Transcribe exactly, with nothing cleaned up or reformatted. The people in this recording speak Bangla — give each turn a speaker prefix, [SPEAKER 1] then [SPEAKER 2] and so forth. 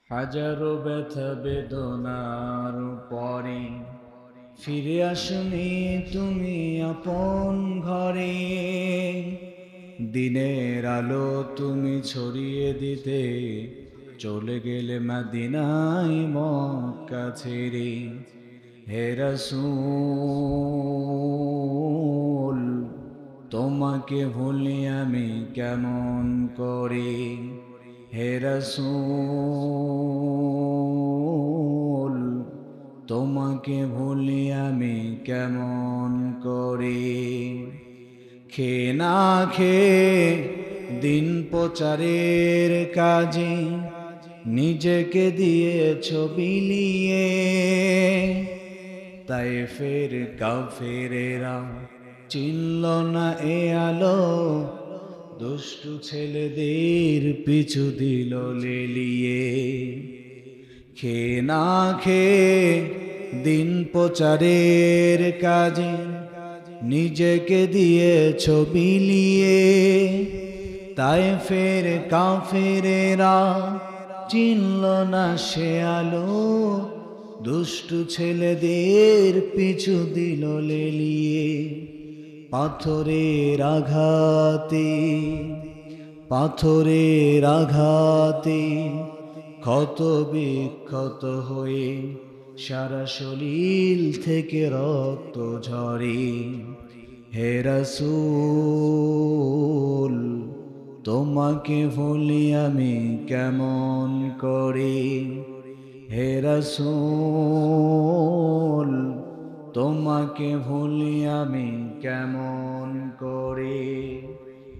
[SPEAKER 1] হাজারো ব্যথা বেদনার পরে ফিরে আসনি তুমি আপন ঘরে। দিনের আলো তুমি ছড়িয়ে দিতে চলে গেলে মদিনায় মক্কা ছেড়ে। হে রাসূল তোমাকে ভুলি আমি কেমন করে। হে রাসূল তোমাকে ভুলি আমি কেমন করে। খেয়ে না খেয়ে দিন প্রচারের কাজে নিজেকে দিয়েছ বিলিয়ে। তায়েফের কাফেরেরা চিনল না এ আলো, দুষ্টু ছেলেদের পিছু দিল লেলিয়ে। খেয়ে না খেয়ে দিন প্রচারের কাজে নিজেকে দিয়েছ বিলিয়ে। তায়েফের কাফেরেরা চিনল না সে আলো, দুষ্টু ছেলেদের পিছু দিল লেলিয়ে। পাথরের আঘাতে পাথরের আঘাতে ক্ষত বিক্ষত হয়ে সারা শরীর থেকে রক্ত ঝরে। হে রাসূল তোমাকে ভুলি আমি কেমন করে। হে রাসূল তোমাকে ভুলি আমি কেমন করে।